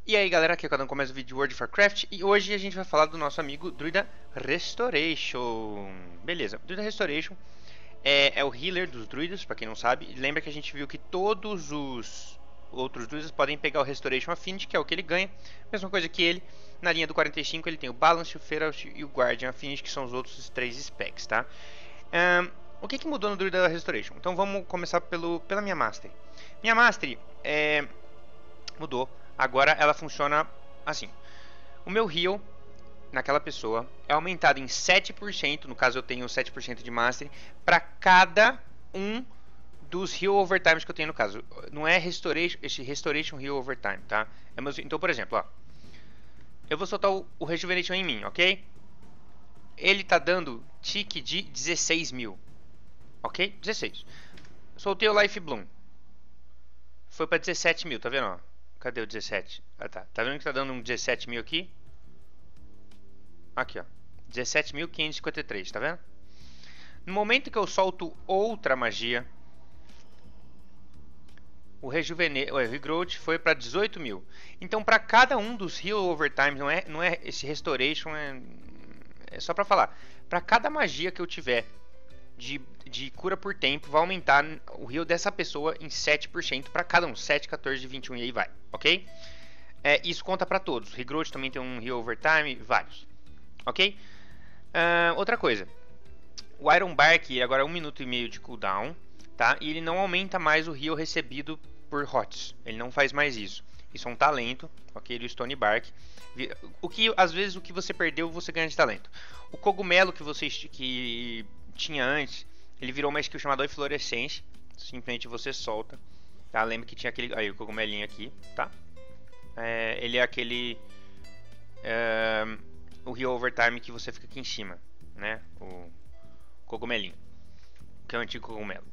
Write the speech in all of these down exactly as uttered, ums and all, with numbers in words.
E aí galera, aqui é o Cadão, começa o vídeo de World of Warcraft e hoje a gente vai falar do nosso amigo Druida Restoration. Beleza, Druida Restoration é, é o healer dos druidas, pra quem não sabe. Lembra que a gente viu que todos os outros druidas podem pegar o Restoration Affinity, que é o que ele ganha. Mesma coisa que ele, na linha do quarenta e cinco ele tem o Balance, o Feralt e o Guardian Affinity, que são os outros três specs, tá? Um, o que, que mudou no Druida Restoration? Então vamos começar pelo, pela minha Mastery. Minha Mastery é, mudou. Agora ela funciona assim. O meu heal naquela pessoa é aumentado em sete por cento, no caso eu tenho sete por cento de Mastery, para cada um dos heal overtimes que eu tenho no caso. Não é restoration, esse restoration heal overtime, tá? É meu, então, por exemplo, ó, eu vou soltar o, o rejuvenation em mim, ok? Ele tá dando tique de dezesseis mil, ok? dezesseis. Soltei o Life Bloom. Foi para dezessete mil, tá vendo, ó? Cadê o dezessete? Ah, tá. Tá vendo que tá dando um dezessete mil aqui? Aqui, ó. dezessete mil quinhentos e cinquenta e três, tá vendo? No momento que eu solto outra magia, o Rejuvenesce, o Regrowth foi para dezoito mil. Então, para cada um dos Heal Overtimes, não é, não é esse Restoration, é, é só para falar. Para cada magia que eu tiver de, de cura por tempo, vai aumentar o heal dessa pessoa em sete por cento para cada um. sete, quatorze, vinte e um e aí vai, ok? É, isso conta para todos. Regrowth também tem um heal overtime, vários, ok? Uh, outra coisa, o Iron Bark agora é um minuto e meio de cooldown, tá? E ele não aumenta mais o heal recebido por hots. Ele não faz mais isso. Isso é um talento, ok? Do Stone Bark. O que às vezes o que você perdeu você ganha de talento. O cogumelo que você que tinha antes, ele virou uma skill chamada Eflorescência. Simplesmente você solta, tá? Lembra que tinha aquele aí o cogumelinho aqui, tá? É, ele é aquele é, o heal overtime que você fica aqui em cima, né? O cogumelinho, que é o antigo cogumelo.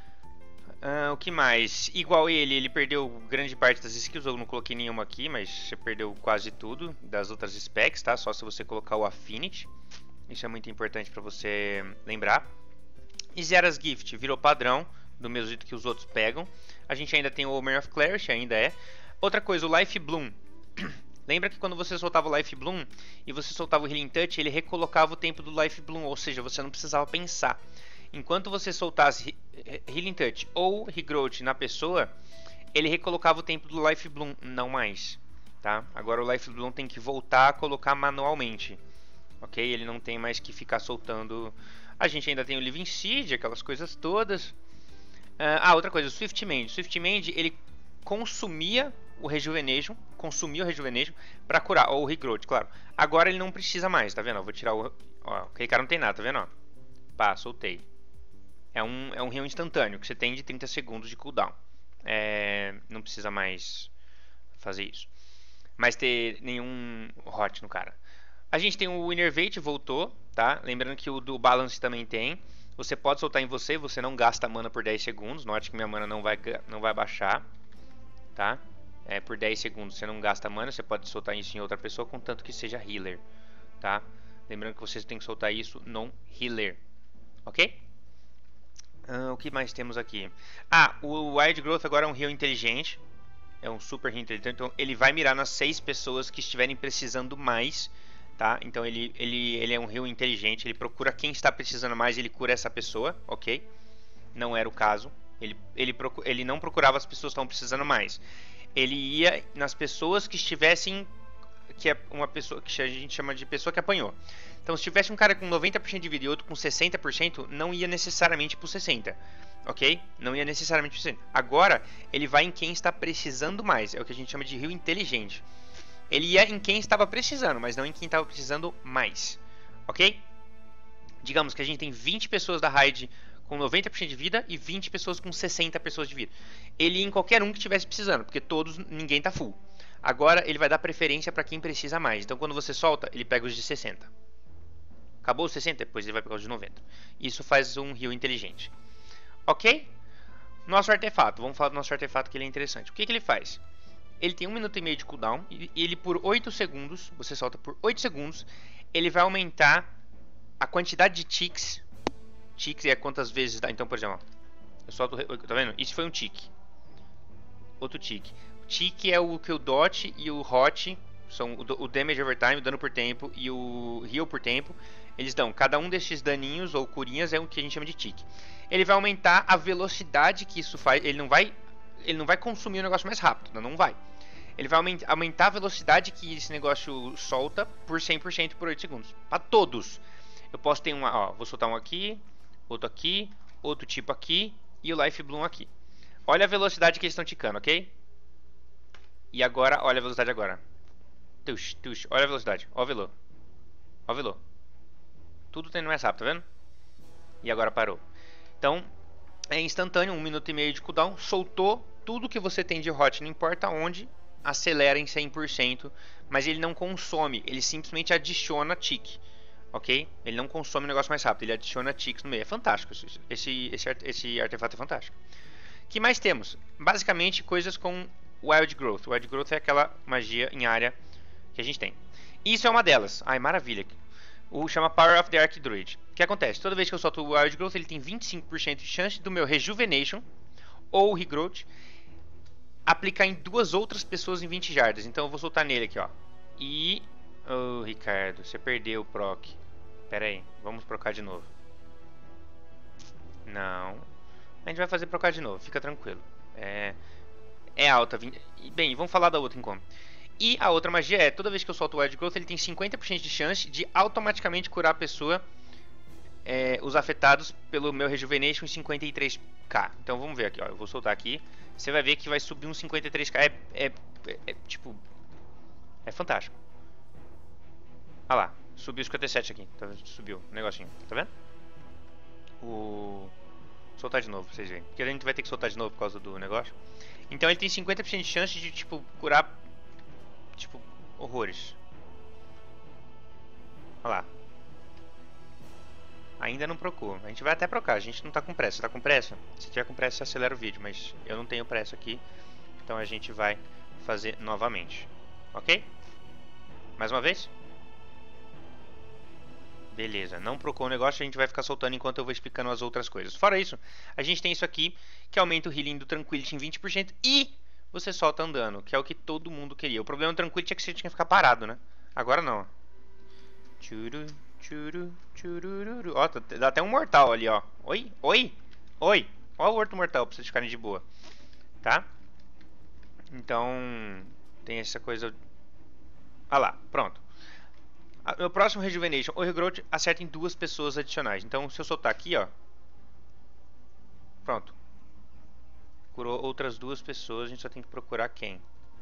Uh, o que mais? Igual ele, ele perdeu grande parte das skills. Eu não coloquei nenhuma aqui, mas você perdeu quase tudo das outras specs, tá? Só se você colocar o Affinity. Isso é muito importante para você lembrar. E Zera's Gift virou padrão, do mesmo jeito que os outros pegam. A gente ainda tem o Omer of Clarity, ainda é. Outra coisa, o Life Bloom. Lembra que quando você soltava o Life Bloom e você soltava o Healing Touch, ele recolocava o tempo do Life Bloom, ou seja, você não precisava pensar. Enquanto você soltasse Healing Touch ou Regrowth na pessoa, ele recolocava o tempo do Life Bloom, não mais, tá? Agora o Life Bloom tem que voltar a colocar manualmente, ok? Ele não tem mais que ficar soltando. A gente ainda tem o Living Seed, aquelas coisas todas. Uh, ah, outra coisa, o Swift Mend. O Swift Mend, ele consumia o Rejuvenation, consumia o Rejuvenation para curar, ou o Regrowth, claro. Agora ele não precisa mais, tá vendo? Eu vou tirar o... Ó, aquele cara não tem nada, tá vendo? Ó, pá, soltei. É um, é um heal instantâneo que você tem de trinta segundos de cooldown. É, não precisa mais fazer isso. Mais ter nenhum hot no cara. A gente tem o Innervate, voltou, tá? Lembrando que o do Balance também tem. Você pode soltar em você, você não gasta mana por dez segundos. Note que minha mana não vai, não vai baixar, tá? É, por dez segundos você não gasta mana, você pode soltar isso em outra pessoa, contanto que seja healer, tá? Lembrando que você tem que soltar isso non healer, ok? Uh, o que mais temos aqui? Ah, o Wild Growth agora é um heal inteligente. É um super heal inteligente. Então ele vai mirar nas seis pessoas que estiverem precisando mais, tá? Então ele, ele, ele é um heal inteligente. Ele procura quem está precisando mais e ele cura essa pessoa, ok? Não era o caso. Ele, ele, procura, ele não procurava as pessoas que estão precisando mais. Ele ia nas pessoas que estivessem... Que é uma pessoa que a gente chama de pessoa que apanhou. Então, se tivesse um cara com noventa por cento de vida e outro com sessenta por cento, não ia necessariamente pro sessenta, ok? Não ia necessariamente pro sessenta. Agora, ele vai em quem está precisando mais. É o que a gente chama de heal inteligente. Ele ia em quem estava precisando, mas não em quem estava precisando mais, ok? Digamos que a gente tem vinte pessoas da raid com noventa por cento de vida e vinte pessoas com sessenta pessoas de vida. Ele ia em qualquer um que estivesse precisando, porque todos, ninguém tá full. Agora ele vai dar preferência para quem precisa mais. Então quando você solta, ele pega os de sessenta. Acabou os sessenta, depois ele vai pegar os de noventa. Isso faz um heal inteligente. Ok? Nosso artefato. Vamos falar do nosso artefato que ele é interessante. O que, que ele faz? Ele tem um minuto e meio de cooldown. E ele por oito segundos, você solta por oito segundos, ele vai aumentar a quantidade de ticks. Ticks é quantas vezes dá. Então, por exemplo, eu solto, tá vendo? Isso foi um tique. outro tick. O tick é o que o dot e o hot são o, o damage over time, o dano por tempo, e o heal por tempo. Eles dão, cada um desses daninhos ou curinhas é o que a gente chama de tick. Ele vai aumentar a velocidade que isso faz. Ele não vai, ele não vai consumir o negócio mais rápido, não vai. Ele vai aumentar a velocidade que esse negócio solta por cem por cento por oito segundos. Para todos. Eu posso ter uma, ó, vou soltar um aqui, outro aqui, outro tipo aqui e o Life Bloom aqui. Olha a velocidade que eles estão ticando, ok? E agora, olha a velocidade agora. Tush, tush, olha a velocidade. Ó o velô. Ó o velô. Tudo tendo mais rápido, tá vendo? E agora parou. Então, é instantâneo, um minuto e meio de cooldown. Soltou tudo que você tem de hot, não importa onde, acelera em cem por cento. Mas ele não consome, ele simplesmente adiciona tick. Ok? Ele não consome o negócio mais rápido, ele adiciona ticks no meio. É fantástico, esse, esse, esse artefato é fantástico. O que mais temos? Basicamente coisas com Wild Growth. Wild Growth é aquela magia em área que a gente tem. Isso é uma delas. Ai, maravilha. O chama Power of the Archdruid. O que acontece? Toda vez que eu solto o Wild Growth, ele tem vinte e cinco por cento de chance do meu Rejuvenation ou Regrowth aplicar em duas outras pessoas em vinte jardas. Então eu vou soltar nele aqui, ó. E... Oh, Ricardo, você perdeu o proc. Pera aí, vamos procar de novo. Não. A gente vai fazer procar de novo, fica tranquilo. É, é alta. Bem, vamos falar da outra então. E a outra magia é, toda vez que eu solto o Wild Growth, ele tem cinquenta por cento de chance de automaticamente curar a pessoa, é, os afetados pelo meu Rejuvenation em cinquenta e três K. Então vamos ver aqui, ó. Eu vou soltar aqui. Você vai ver que vai subir uns cinquenta e três K. É, é, é, é tipo... É fantástico. Olha lá, subiu cinquenta e sete aqui. Tá, subiu o negocinho, tá vendo? O... Soltar de novo pra vocês verem. Porque a gente vai ter que soltar de novo por causa do negócio. Então ele tem cinquenta por cento de chance de, tipo, curar... Tipo, horrores. Olha lá. Ainda não procurou. A gente vai até procar. A gente não tá com pressa. Tá com pressa? Se tiver com pressa, você acelera o vídeo. Mas eu não tenho pressa aqui. Então a gente vai fazer novamente. Ok? Mais uma vez? Beleza. Não procurou o negócio. A gente vai ficar soltando enquanto eu vou explicando as outras coisas. Fora isso, a gente tem isso aqui. Que aumenta o healing do Tranquility em vinte por cento. E... você solta andando, que é o que todo mundo queria. O problema do Tranquility é que você tinha que ficar parado, né? Agora não. Churu, churu, chururu. Ó, dá até um mortal ali, ó. Oi, oi, oi. Ó o Horto Mortal pra vocês ficarem de boa. Tá? Então, tem essa coisa... Ah lá, pronto. O próximo Rejuvenation, o Regrowth acerta em duas pessoas adicionais. Então, se eu soltar aqui, ó. Pronto. Curou outras duas pessoas, a gente só tem que procurar quem.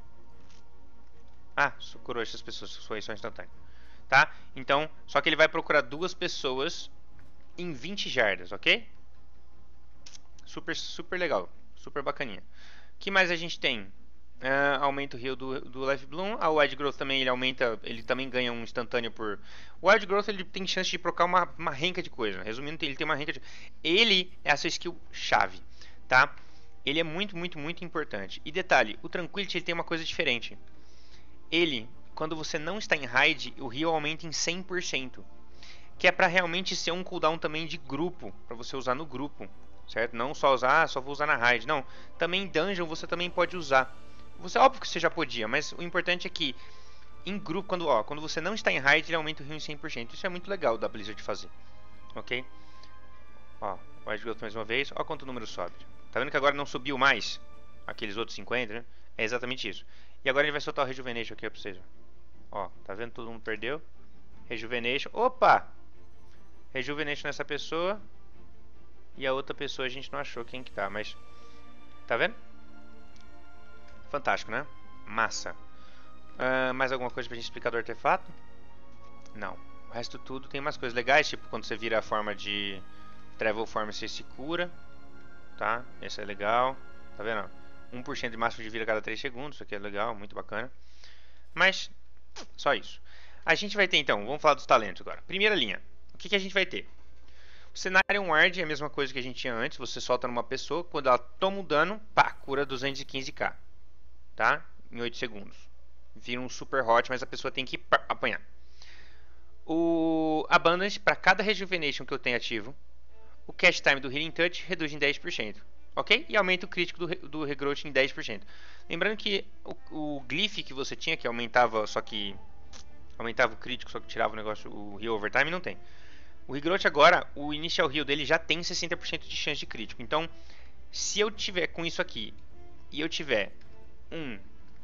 Ah, curou essas pessoas, foi só instantâneo. Tá? Então, só que ele vai procurar duas pessoas em vinte jardas, ok? Super, super legal, super bacaninha. O que mais a gente tem? Uh, aumenta o heal do, do Life Bloom. A Wild Growth também, ele aumenta, ele também ganha um instantâneo por... O Wild Growth, ele tem chance de procar uma, uma renca de coisa. Resumindo, ele tem uma renca de... Ele é a sua skill chave, tá? Ele é muito, muito, muito importante. E detalhe, o Tranquility ele tem uma coisa diferente. Ele, quando você não está em raid, o heal aumenta em cem por cento. Que é para realmente ser um cooldown também de grupo, para você usar no grupo, certo? Não só usar, ah, só vou usar na raid. Não, também em dungeon você também pode usar. Você, óbvio que você já podia, mas o importante é que em grupo, quando, ó, quando você não está em raid, ele aumenta o heal em cem por cento. Isso é muito legal da Blizzard de fazer. Ok? Ó, Wild Growth mais uma vez. Ó quanto o número sobe. Tá vendo que agora não subiu mais aqueles outros cinquenta, né? É exatamente isso. E agora ele vai soltar o Rejuvenation aqui pra vocês. Ó, tá vendo? Todo mundo perdeu. Rejuvenation. Opa! Rejuvenation nessa pessoa. E a outra pessoa a gente não achou quem que tá, mas... Tá vendo? Fantástico, né? Massa. Uh, mais alguma coisa pra gente explicar do artefato? Não. O resto tudo tem umas coisas legais, tipo quando você vira a forma de Travel Form, você se cura. Tá? Esse é legal. Tá vendo? um por cento de máximo de vida a cada três segundos. Isso aqui é legal, muito bacana. Mas, só isso. A gente vai ter então, vamos falar dos talentos agora. Primeira linha. O que, que a gente vai ter? O cenário Ward é a mesma coisa que a gente tinha antes. Você solta numa pessoa, quando ela toma um dano, pá, cura duzentos e quinze K. Tá? Em oito segundos. Vira um super hot, mas a pessoa tem que apanhar. O Abundance, para cada Rejuvenation que eu tenho ativo, o Cast Time do Healing Touch reduz em dez por cento. ok? E aumenta o crítico do, do regrowth em dez por cento. Lembrando que o, o glyph que você tinha, que aumentava, só que aumentava o crítico, só que tirava o negócio, o heal over time, não tem. O regrowth agora, o initial heal dele já tem sessenta por cento de chance de crítico. Então, se eu tiver com isso aqui, e eu tiver um,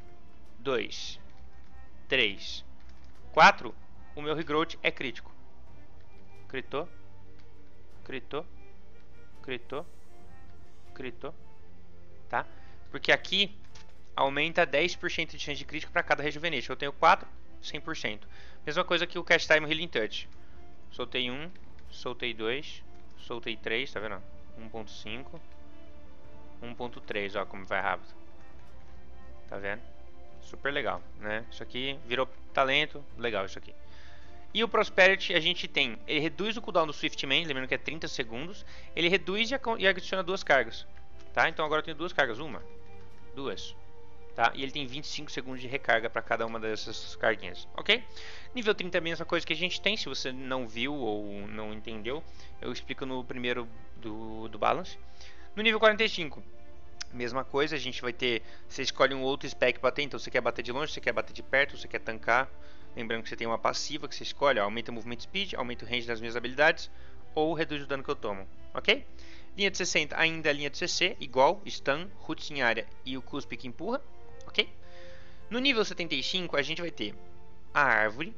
dois, três, quatro, o meu regrowth é crítico. Critou, critou, critou, critou, tá? Porque aqui aumenta dez por cento de chance de crítico para cada rejuvenation. Eu tenho quatro, cem por cento. Mesma coisa que o Cast Time Healing Touch. Soltei um, soltei dois, soltei três, tá vendo? um ponto cinco, um ponto três, ó como vai rápido. Tá vendo? Super legal, né? Isso aqui virou talento, legal isso aqui. E o Prosperity a gente tem, ele reduz o cooldown do Swiftman, lembrando que é trinta segundos. Ele reduz e adiciona duas cargas, tá? Então agora eu tenho duas cargas, uma, duas, tá? E ele tem vinte e cinco segundos de recarga para cada uma dessas carguinhas, ok? Nível trinta é a mesma coisa que a gente tem, se você não viu ou não entendeu, eu explico no primeiro do, do Balance. No nível quarenta e cinco, mesma coisa, a gente vai ter, você escolhe um outro spec para bater, então você quer bater de longe, você quer bater de perto, você quer tancar. Lembrando que você tem uma passiva que você escolhe, ó, aumenta o movement speed, aumenta o range das minhas habilidades, ou reduz o dano que eu tomo, ok? Linha de sessenta, ainda a linha de C C, igual, stun, roots em área e o cuspe que empurra, ok? No nível setenta e cinco a gente vai ter a árvore,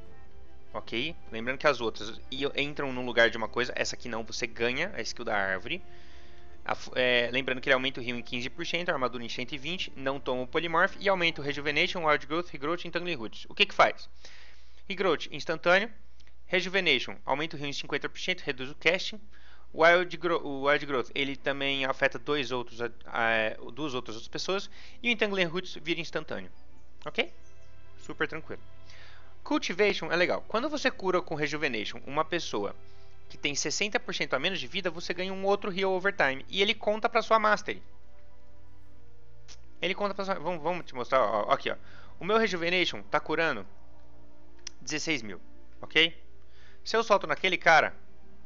ok? Lembrando que as outras entram no lugar de uma coisa, essa aqui não, você ganha a skill da árvore. A, é, lembrando que ele aumenta o heal em quinze por cento, a armadura em cento e vinte por cento, não toma o Polymorph e aumenta o Rejuvenation, Wild Growth, Regrowth e Entangling Roots. O que que faz? Regrowth instantâneo, Rejuvenation aumenta o heal em cinquenta por cento, reduz o casting. Wild Gro o Wild Growth ele também afeta dois outros, a, a, duas outras outras pessoas e o Entangling Roots vira instantâneo, ok? Super tranquilo. Cultivation é legal. Quando você cura com Rejuvenation uma pessoa que tem sessenta por cento a menos de vida, você ganha um outro heal over time. E ele conta para sua mastery. Ele conta para sua... Vamos, vamos te mostrar. Ó, aqui, ó. O meu Rejuvenation tá curando dezesseis mil. Ok? Se eu solto naquele cara...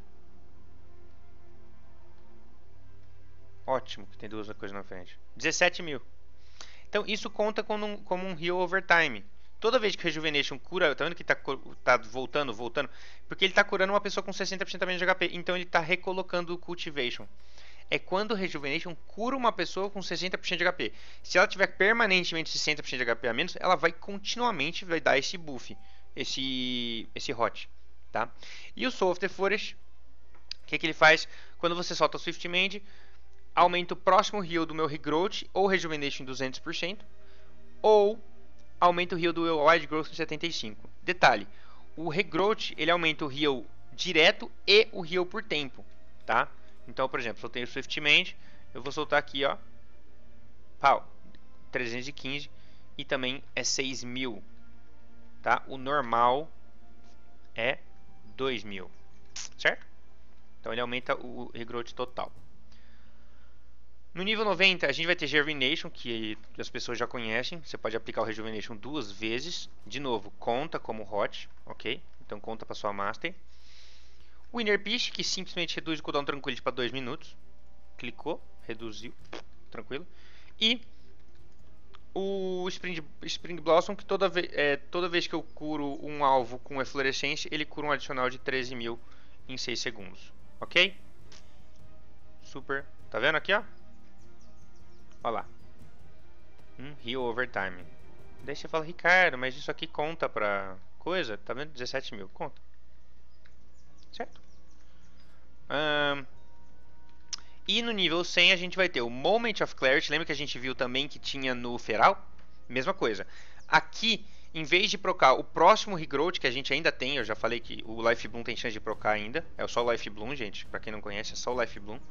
Ótimo que tem duas coisas na frente. dezessete mil. Então isso conta como um, como um heal over time. Toda vez que o Rejuvenation cura, tá vendo que tá, tá voltando, voltando? Porque ele tá curando uma pessoa com sessenta por cento a menos de H P. Então ele tá recolocando o Cultivation. É quando o Rejuvenation cura uma pessoa com sessenta por cento de H P. Se ela tiver permanentemente sessenta por cento de H P a menos, ela vai continuamente vai dar esse buff. Esse, esse hot. Tá? E o Soul of the Forest, o que, que ele faz? Quando você solta o Swift Mend, aumenta o próximo heal do meu Regrowth ou Rejuvenation em duzentos por cento. Ou... aumenta o heal do Wild Growth em setenta e cinco por cento. Detalhe, o Regrowth ele aumenta o heal direto e o heal por tempo, tá? Então, por exemplo, se eu tenho o Swift Mend, eu vou soltar aqui, ó, pau, trezentos e quinze e também é seis mil, tá? O normal é dois mil, certo? Então ele aumenta o Regrowth total. No nível noventa, a gente vai ter Germination, que as pessoas já conhecem. Você pode aplicar o Rejuvenation duas vezes. De novo, conta como hot, ok? Então conta para sua Master. O Inner Peace, que simplesmente reduz o cooldown Tranquility para dois minutos. Clicou, reduziu, tranquilo. E o Spring, Spring Blossom, que toda, ve é, toda vez que eu curo um alvo com Eflorescência, ele cura um adicional de treze mil em seis segundos, ok? Super, tá vendo aqui, ó? Olha lá. Hum, heal over time. Daí você fala, Ricardo, mas isso aqui conta pra coisa? Tá vendo? dezessete mil. Conta. Certo? Um, e no nível cem a gente vai ter o Moment of Clarity. Lembra que a gente viu também que tinha no Feral? Mesma coisa. Aqui, em vez de procar o próximo Regrowth, que a gente ainda tem, eu já falei que o Life Bloom tem chance de procar ainda. É só o Life Bloom, gente. Pra quem não conhece, é só o Life Bloom.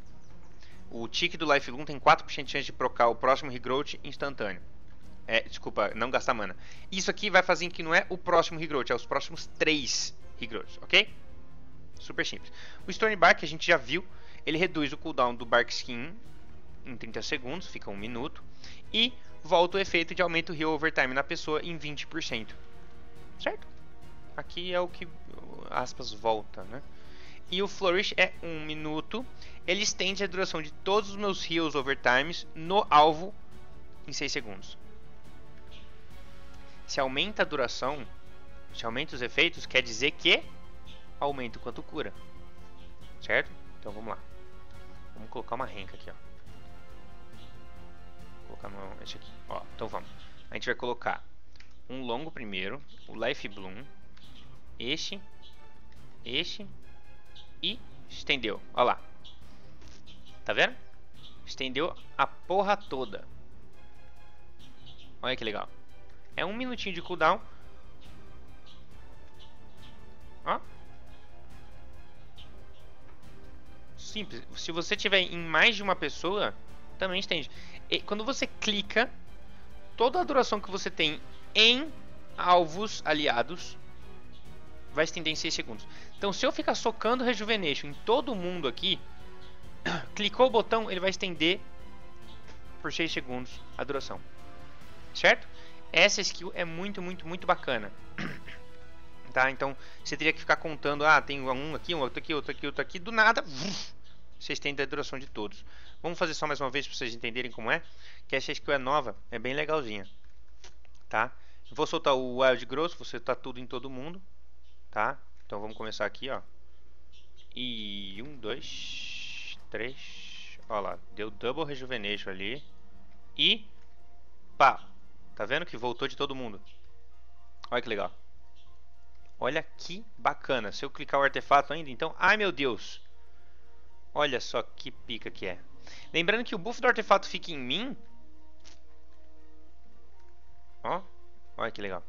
O tick do Life Bloom tem quatro por cento de chance de procar o próximo Regrowth instantâneo. É, desculpa, não gastar mana. Isso aqui vai fazer que não é o próximo Regrowth, é os próximos três Regrowths, ok? Super simples. O Stonebark, que a gente já viu, ele reduz o cooldown do Bark Skin em trinta segundos, fica um minuto. E volta o efeito de aumento do heal over time na pessoa em vinte por cento. Certo? Aqui é o que, aspas, volta, né? E o Flourish é um minuto. Ele estende a duração de todos os meus heals overtimes no alvo em seis segundos. Se aumenta a duração, se aumenta os efeitos, quer dizer que aumenta o quanto cura. Certo? Então vamos lá. Vamos colocar uma renca aqui, ó. Vou colocar no, esse aqui. Ó, então vamos. A gente vai colocar um longo primeiro, o Life Bloom, este, este e estendeu. Ó lá. Tá vendo? Estendeu a porra toda. Olha que legal. É um minutinho de cooldown. Ó. Simples. Se você tiver em mais de uma pessoa, também estende. E quando você clica, toda a duração que você tem em alvos aliados vai estender em seis segundos. Então, se eu ficar socando Rejuvenation em todo mundo aqui, clicou o botão, ele vai estender por seis segundos a duração. Certo? Essa skill é muito, muito, muito bacana. Tá? Então, você teria que ficar contando, ah, tem um aqui, um outro aqui, outro aqui, outro aqui, do nada, você estende a duração de todos. Vamos fazer só mais uma vez para vocês entenderem como é, que essa skill é nova, é bem legalzinha. Tá? Vou soltar o Wild Growth, vou soltar tudo em todo mundo. Tá? Então vamos começar aqui, ó. E um, dois, três. Ó lá, deu Double Rejuvenation ali. E pá, tá vendo que voltou de todo mundo? Olha que legal. Olha que bacana. Se eu clicar o artefato ainda, então, ai meu Deus. Olha só que pica que é. Lembrando que o buff do artefato fica em mim. Ó, olha que legal.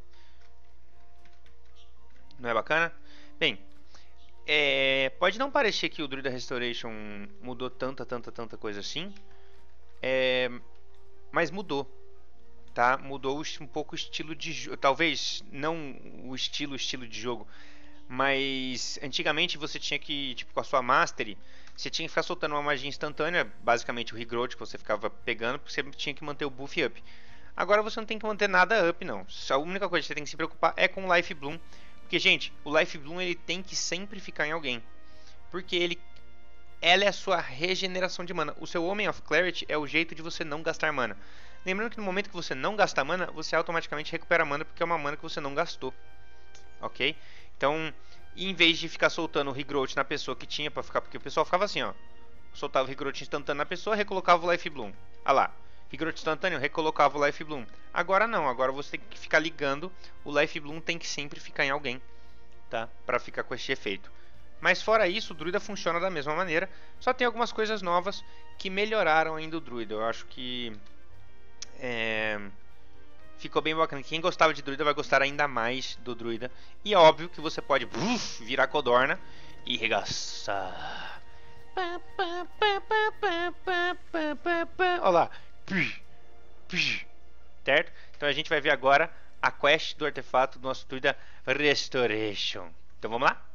Não é bacana? Bem, é, pode não parecer que o Druida Restoration mudou tanta, tanta, tanta coisa assim. É, mas mudou. Tá? Mudou um pouco o estilo de jogo. Talvez não o estilo, estilo de jogo. Mas antigamente você tinha que, tipo, com a sua Mastery, você tinha que ficar soltando uma magia instantânea. Basicamente o Regrowth que você ficava pegando, porque você tinha que manter o buff up. Agora você não tem que manter nada up, não. A única coisa que você tem que se preocupar é com o Life Bloom. Porque, gente, o Life Bloom ele tem que sempre ficar em alguém. Porque ele, ela é a sua regeneração de mana. O seu Omen of Clarity é o jeito de você não gastar mana. Lembrando que no momento que você não gasta mana, você automaticamente recupera mana, porque é uma mana que você não gastou. Ok? Então, em vez de ficar soltando o Regrowth na pessoa que tinha pra ficar... Porque o pessoal ficava assim, ó. Soltava o Regrowth instantâneo na pessoa, recolocava o Life Bloom. Ah lá. Regrowth instantâneo, recolocava o Life Bloom. Agora não, agora você tem que ficar ligando. O Life Bloom tem que sempre ficar em alguém, tá? Pra ficar com esse efeito. Mas fora isso, o Druida funciona da mesma maneira. Só tem algumas coisas novas que melhoraram ainda o Druida. Eu acho que... É... ficou bem bacana. Quem gostava de Druida vai gostar ainda mais do Druida. E é óbvio que você pode uf, virar Codorna e regaçar. Olha lá. Certo? Então a gente vai ver agora a quest do artefato do nosso Druida Restoration. Então vamos lá?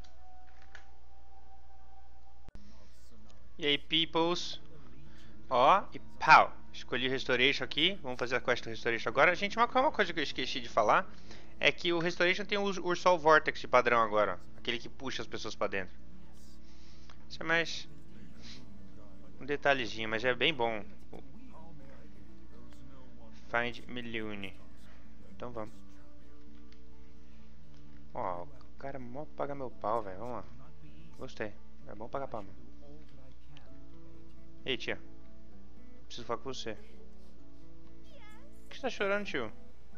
E aí, peoples? Ó, e pau! Escolhi o Restoration aqui. Vamos fazer a quest do Restoration agora. Gente, uma, uma coisa que eu esqueci de falar é que o Restoration tem o Ursol Vortex de padrão agora. Ó, aquele que puxa as pessoas pra dentro. Isso é mais um detalhezinho, mas é bem bom. Find Miliune. Então vamos. Ó, o cara mó paga meu pau, velho. Vamos lá. Gostei. É bom pagar pau, mano. Ei, tia. Preciso falar com você. Por que você tá chorando, tio?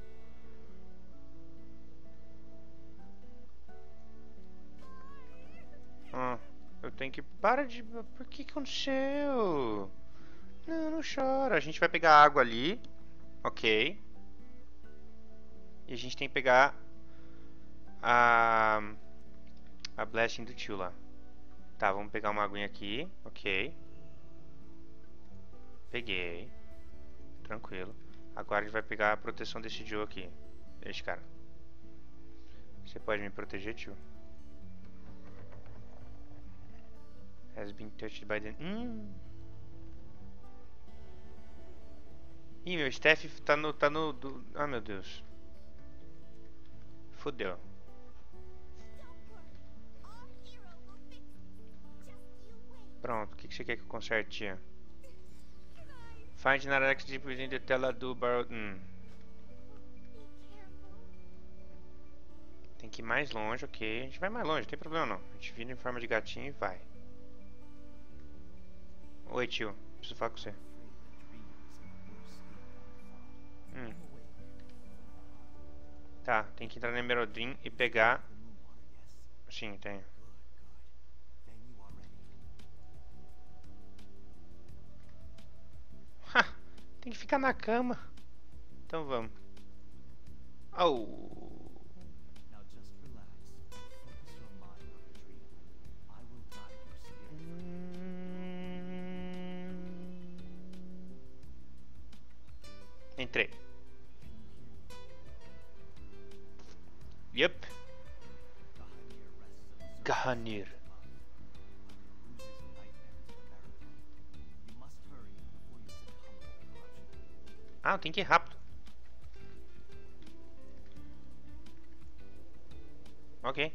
Ah, eu tenho que... Para de... Por que que aconteceu? Não, não chora. A gente vai pegar água ali. Ok. E a gente tem que pegar a... A Blessing do tio lá. Tá, vamos pegar uma aguinha aqui. Ok. Peguei. Tranquilo. Agora a gente vai pegar a proteção desse Joe aqui. Esse cara. Você pode me proteger, tio? Has been touched by the... Hum. Ih, meu staff tá no... Tá no do... Ah, meu Deus. Fudeu. Pronto, o que, que você quer que eu conserte, tia? Find Narax deep within the tela do bar... Hum. Tem que ir mais longe, ok. A gente vai mais longe, não tem problema não. A gente vira em forma de gatinho e vai. Oi, tio. Preciso falar com você. Hum. Tá, tem que entrar na Emeraldine e pegar... Sim, tem. Ha! Tem que ficar na cama. Então vamos. Oh. Entrei. Yep. Gahanir. Ah, tem que ir rápido. Ok.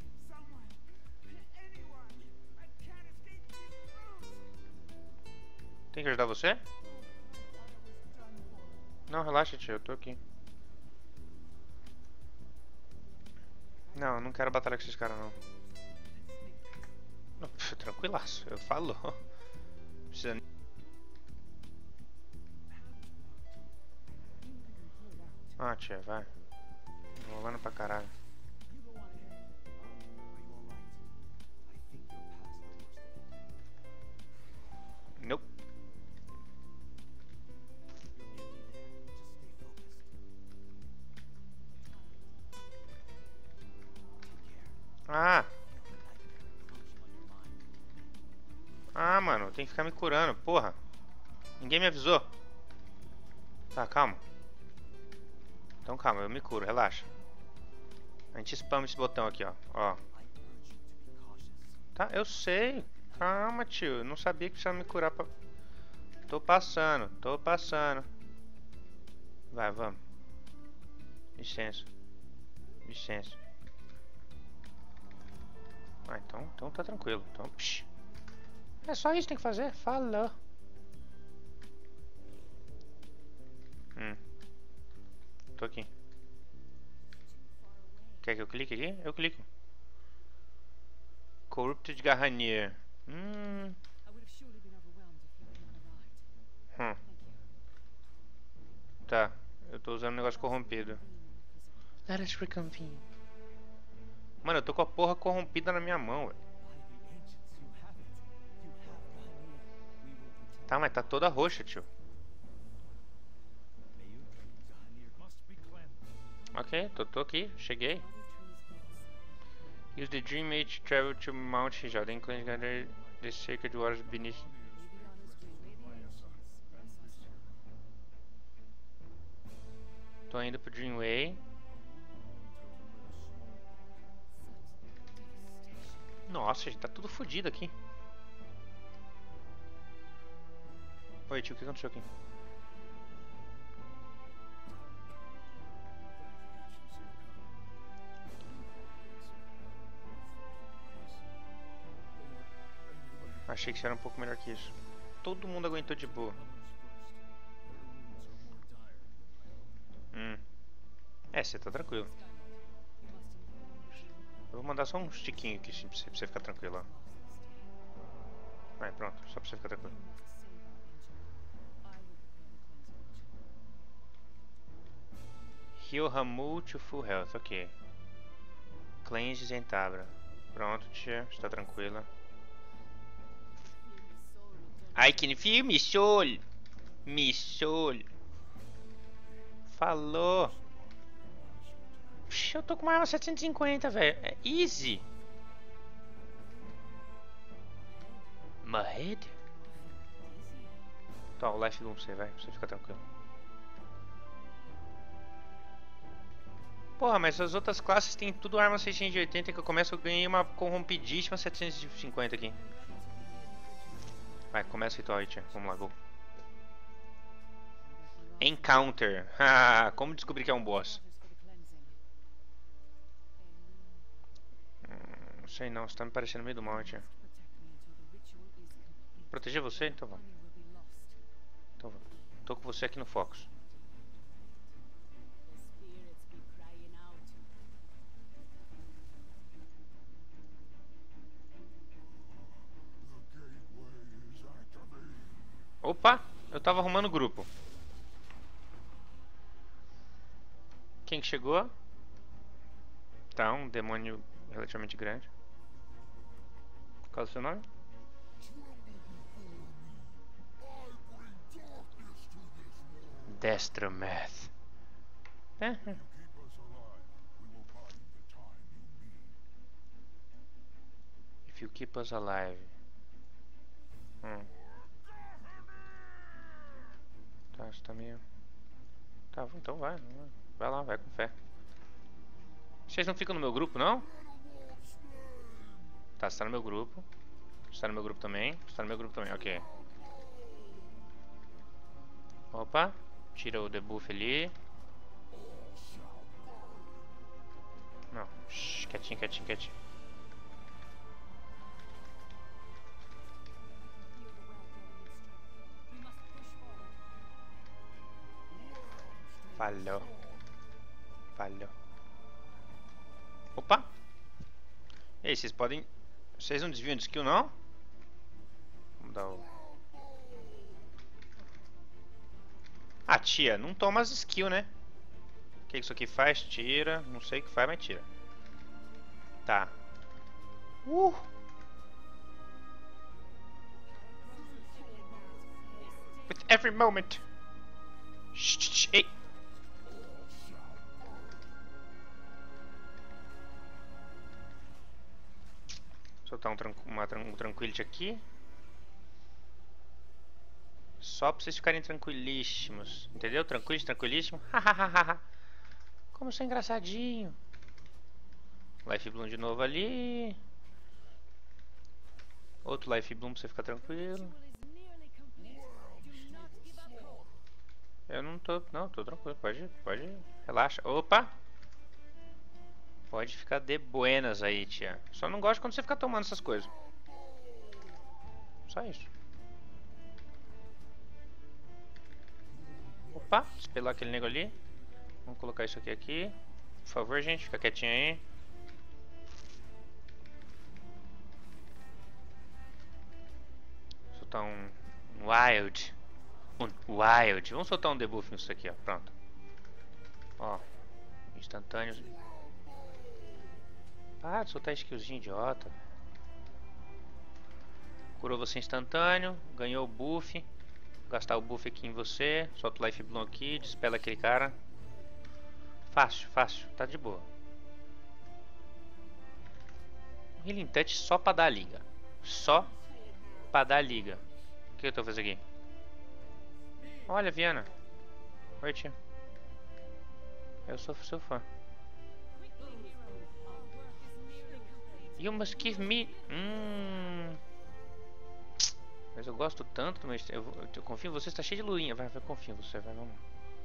Tem que ajudar você? Não, relaxa, tio, eu tô aqui. Não, eu não quero batalhar com esses caras, não. Não, pff, tranquilaço, eu falo. Precisa... Ah, tia, vai. Rolando pra caralho. Nope. Ah! Ah, mano, tem que ficar me curando, porra. Ninguém me avisou. Tá, calma. Então calma, eu me curo, relaxa. A gente spama esse botão aqui, ó. Ó. Tá, eu sei. Calma, tio. Eu não sabia que precisava me curar pra... Tô passando, tô passando. Vai, vamos. Licença. Licença. Ah, então, então tá tranquilo. Então, psh. É só isso que tem que fazer. Falou. Hum. Tô aqui. Quer que eu clique aqui? Eu clico. Corrupted Gahanir. Hum. Hum. Tá. Eu tô usando um negócio corrompido. Let us reconvene. Mano, eu tô com a porra corrompida na minha mão, velho. Tá, mas tá toda roxa, tio. Ok, tô, tô aqui, cheguei. Use the Dream Age to travel to Mount Hijau, then cleanse gather the sacred waters beneath. Tô indo pro Dreamway. Nossa, gente, tá tudo fodido aqui. Oi, tio, o que aconteceu aqui? Achei que isso era um pouco melhor que isso. Todo mundo aguentou de boa. Hum. É, você tá tranquilo. Eu vou mandar só um stiquinho aqui pra você, pra você ficar tranquilo, ó. Vai, pronto, só pra você ficar tranquilo. Heal Ramu to full health, ok. Cleanse Zentabra. Pronto, tia, está tranquila. I can feel me soul. Me soul. Falou. Puxa, eu tô com uma arma setecentos e cinquenta, velho. É easy. Mahed? Tá, o life pra você, vai. Pra você ficar tranquilo. Porra, mas as outras classes tem tudo arma seiscentos e oitenta que eu começo, eu ganhei uma corrompidíssima setecentos e cinquenta aqui. Vai, começa o ritual aí, tia. Vamos lá, go. Encounter. Como descobrir que é um boss? Hum, não sei não, você tá me parecendo meio do mal, tia. proteger você? Então vamos. Então vamos. Tô com você aqui no Focus. Opa! Eu tava arrumando o grupo. Quem que chegou? Tá, um demônio relativamente grande. Qual é o seu nome? Destromath. É. If you keep us alive. Hum. Tá, você tá meio... Tá, então vai. Vai lá, vai com fé. Vocês não ficam no meu grupo, não? Tá, você tá no meu grupo. Você tá no meu grupo também. Você tá no meu grupo também, ok. Opa. Tira o debuff ali. Não. Shhh, quietinho, quietinho, quietinho. Falhou. Falhou. Opa. E aí, vocês podem... Vocês não desviam de skill, não? Vamos dar o... Ah, tia, não toma as skills, né? O que isso aqui faz? Tira. Não sei o que faz, mas tira. Tá. Uh! With every moment. Shh, shh, shh. Ei. Soltar um, tranqu uma, um tranquility aqui. Só pra vocês ficarem tranquilíssimos. Entendeu? Tranquilo, tranquilíssimo. Como eu sou engraçadinho. Life Bloom de novo ali. Outro Life Bloom pra você ficar tranquilo. Eu não tô... Não, tô tranquilo. Pode... Pode... Relaxa. Opa! Pode ficar de buenas aí, tia. Só não gosto quando você fica tomando essas coisas. Só isso. Opa! Espelar aquele nego ali. Vamos colocar isso aqui aqui. Por favor, gente. Fica quietinho aí. Soltar um... um Wild. Um Wild. Vamos soltar um debuff nisso aqui, ó. Pronto. Ó. Instantâneos. Ah, de soltar skillzinho idiota. Curou você instantâneo. Ganhou o buff. Vou gastar o buff aqui em você. Solta o Life Bloom aqui. Dispela aquele cara. Fácil, fácil. Tá de boa. Healing Touch só pra dar liga. Só pra dar liga. O que eu tô fazendo aqui? Olha, Viana. Oi, tia. Eu sou seu fã. You must give me... Hum... Mas eu gosto tanto, mas eu, eu, eu confio em você, está cheio de luinha. Vai, vai, confio em você, vai, vamos.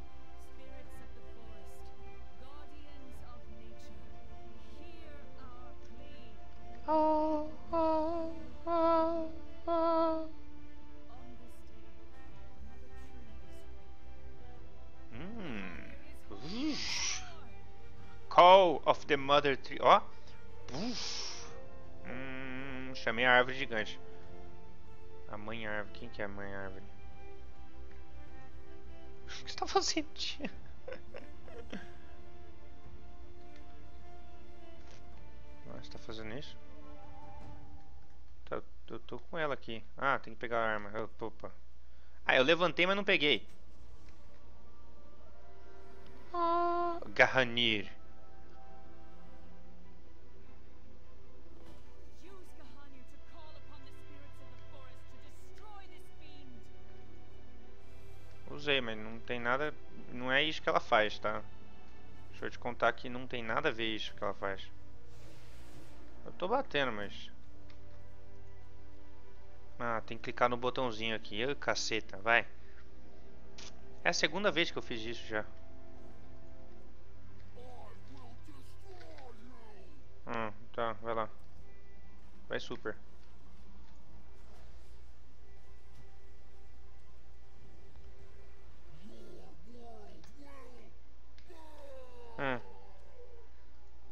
Oh, oh, oh, oh. Hum. Ush. Call of the Mother Tree. Ó. Hum, chamei a árvore gigante. A mãe árvore. Quem que é a mãe árvore? O que você tá fazendo, tia? Ah, você tá fazendo isso? Tá, eu tô com ela aqui. Ah, tem que pegar a arma. Opa. Ah, eu levantei, mas não peguei. Ah, Gahanir. Usei, mas não tem nada... Não é isso que ela faz, tá? Deixa eu te contar que não tem nada a ver isso que ela faz. Eu tô batendo, mas... Ah, tem que clicar no botãozinho aqui. Ai, caceta, vai. É a segunda vez que eu fiz isso já. Hum, tá, vai lá. Vai super.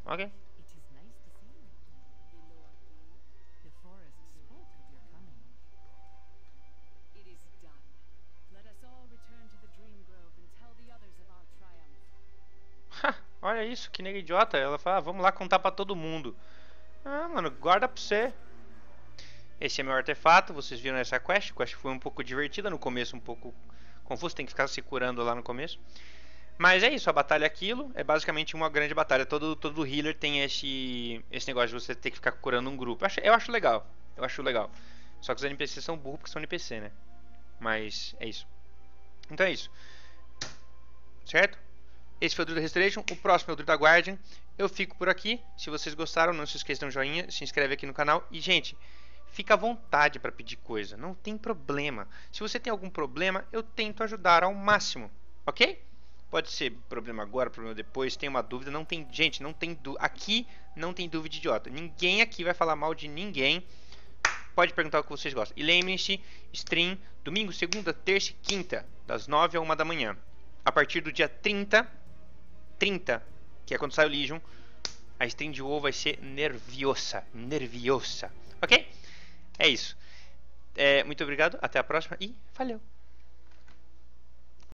Ok. It is nice to see you. Milord, the forest spoke of your coming. It is done. Let us all return to the Dream Grove and tell the others of our triumph. Ha, olha isso, que nega idiota. Ela fala, ah, vamos lá contar pra todo mundo. Ah, mano, guarda pra você. Esse é meu artefato, vocês viram essa quest. A quest foi um pouco divertida, no começo um pouco confuso, tem que ficar se curando lá no começo. Mas é isso, a batalha é aquilo, é basicamente uma grande batalha. Todo, todo healer tem esse, esse negócio de você ter que ficar curando um grupo. Eu acho, eu acho legal, eu acho legal. Só que os N P Cs são burros porque são N P C, né? Mas é isso. Então é isso. Certo? Esse foi o Druid Restoration, o próximo é o Druid Guardian. Eu fico por aqui. Se vocês gostaram, não se esqueçam de um joinha, se inscreve aqui no canal. E, gente, fica à vontade para pedir coisa, não tem problema. Se você tem algum problema, eu tento ajudar ao máximo, ok? Pode ser problema agora, problema depois, tem uma dúvida, não tem, gente, não tem dúvida, aqui não tem dúvida idiota. Ninguém aqui vai falar mal de ninguém. Pode perguntar o que vocês gostam. E lembrem-se, stream domingo, segunda, terça e quinta, das nove a uma da manhã. A partir do dia trinta, trinta, que é quando sai o Legion, a stream de WoW vai ser nerviosa, nerviosa, ok? É isso. É, muito obrigado, até a próxima e valeu!